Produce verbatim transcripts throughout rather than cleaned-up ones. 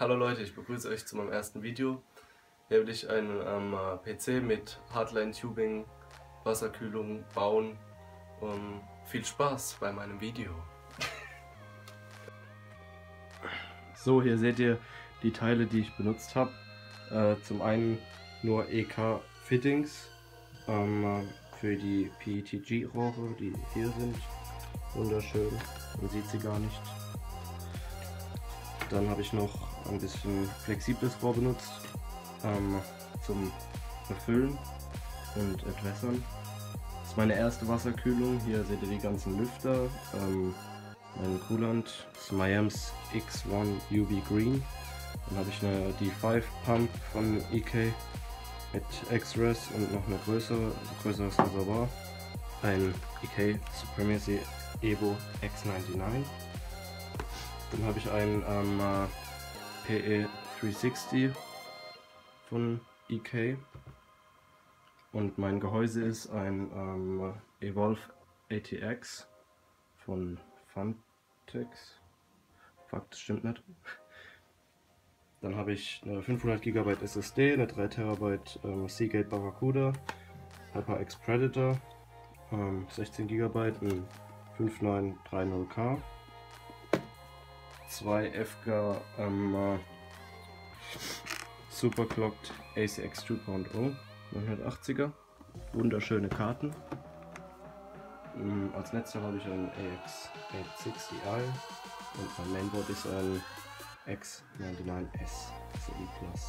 Hallo Leute, ich begrüße euch zu meinem ersten Video. Hier will ich einen ähm, P C mit Hardline Tubing, Wasserkühlung bauen. Um, viel Spaß bei meinem Video. So, hier seht ihr die Teile, die ich benutzt habe. Äh, zum einen nur E K Fittings ähm, für die P E T G-Rohre, die hier sind. Wunderschön, man sieht sie gar nicht. Dann habe ich noch ein bisschen flexibles Rohr benutzt ähm, zum Befüllen und Entwässern. Das ist meine erste Wasserkühlung. Hier seht ihr die ganzen Lüfter, ähm, mein Coolant, das Miams X eins U V Green. Dann habe ich eine D fünf Pump von E K mit X-Res und noch eine größere, größeres Reservoir. Ein E K Supremacy Evo X neunundneunzig. Dann habe ich einen ähm, P E dreihundertsechzig von E K und mein Gehäuse ist ein ähm, Evolve A T X von Fantex. Fuck, das stimmt nicht. Dann habe ich eine fünfhundert Gigabyte S S D, eine drei Terabyte ähm, Seagate Barracuda, HyperX Predator, ähm, sechzehn Gigabyte, ein fünf neun drei null K, zwei F G ähm, äh, Superclocked A C X zwei Punkt null neunhundertachtziger, wunderschöne Karten. Ähm, als Netzteil habe ich einen A X achthundertsechzig i und mein Mainboard ist ein X neunundneunzig S C I Plus.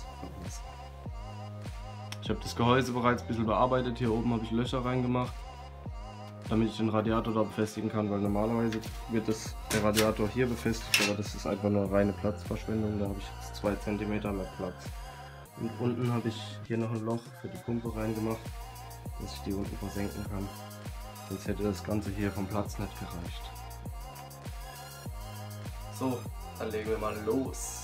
Ich habe das Gehäuse bereits ein bisschen bearbeitet. Hier oben habe ich Löcher reingemacht, damit ich den Radiator da befestigen kann, weil normalerweise wird das, der Radiator hier befestigt, aber das ist einfach nur reine Platzverschwendung. Da habe ich jetzt zwei Zentimeter mehr Platz. Und unten habe ich hier noch ein Loch für die Pumpe reingemacht, dass ich die unten versenken kann. Sonst hätte das Ganze hier vom Platz nicht gereicht. So, dann legen wir mal los.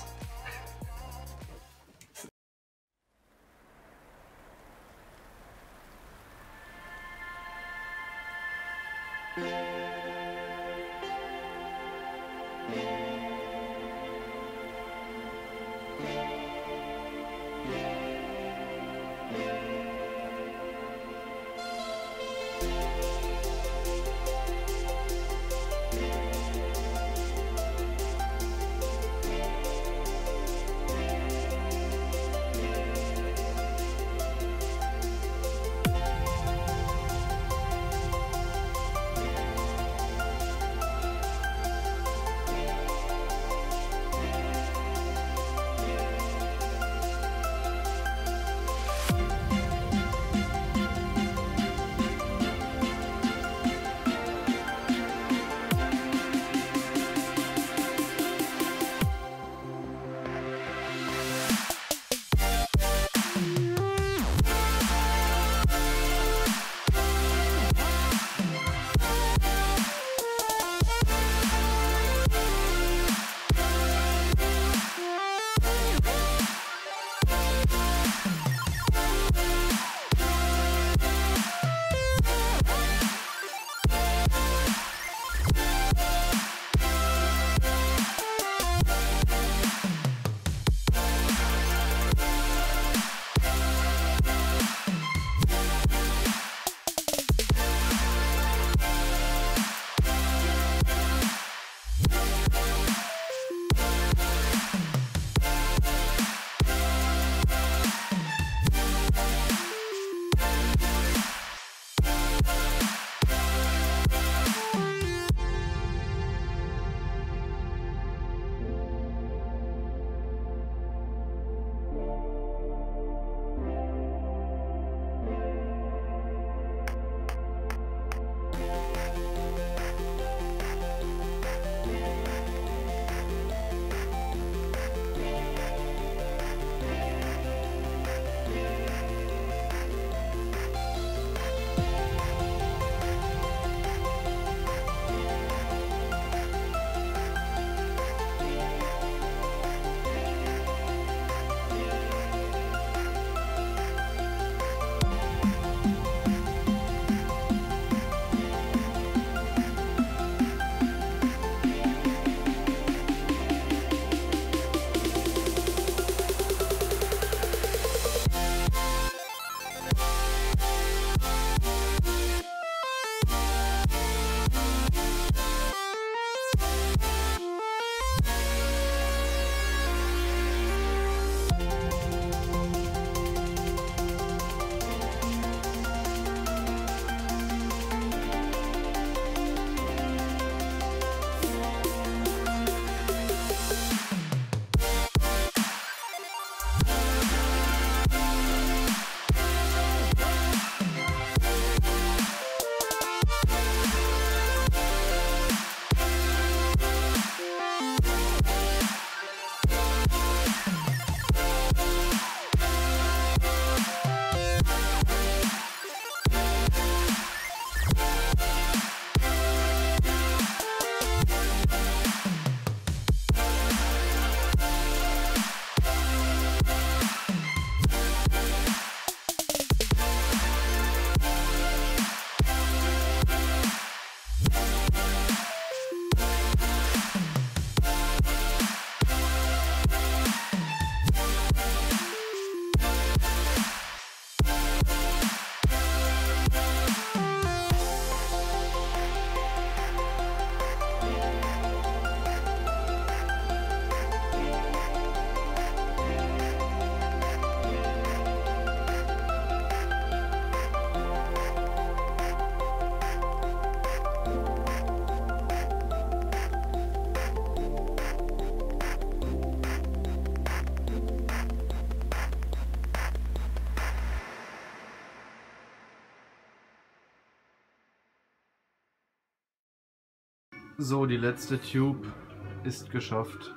So, die letzte Tube ist geschafft.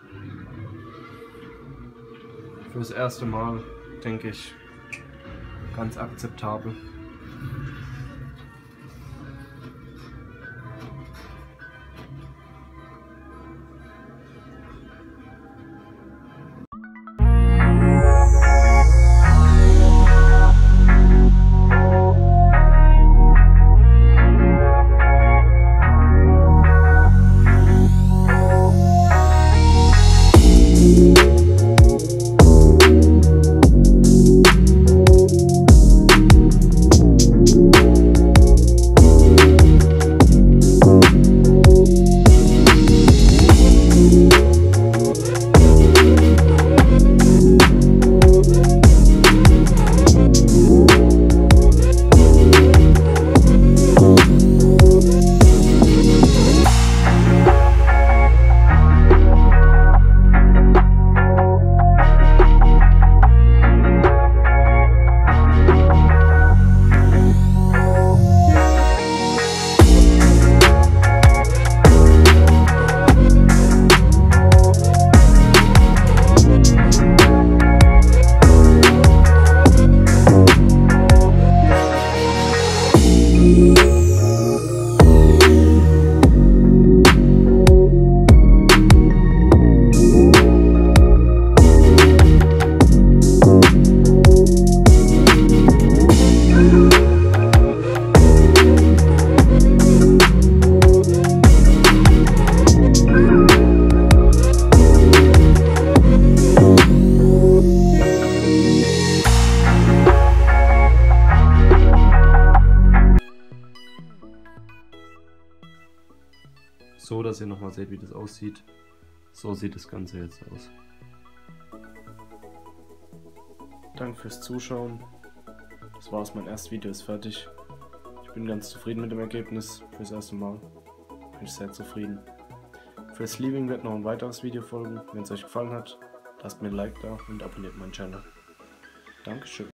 Fürs erste Mal, denke ich, ganz akzeptabel. So, dass ihr nochmal seht, wie das aussieht. So sieht das Ganze jetzt aus. Danke fürs Zuschauen. Das war's, mein erstes Video ist fertig. Ich bin ganz zufrieden mit dem Ergebnis fürs erste Mal. Bin ich sehr zufrieden. Für Sleeving wird noch ein weiteres Video folgen. Wenn es euch gefallen hat, lasst mir ein Like da und abonniert meinen Channel. Dankeschön.